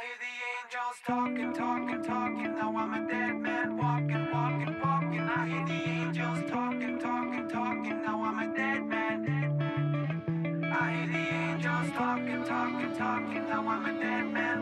hear the angels talking, talking, talking. Now I'm a dead man walking, walking, walking. I hear the angels talking, talking, talking. Now I'm a dead man. I hear the angels talking, talking, talking. Now I'm a dead man.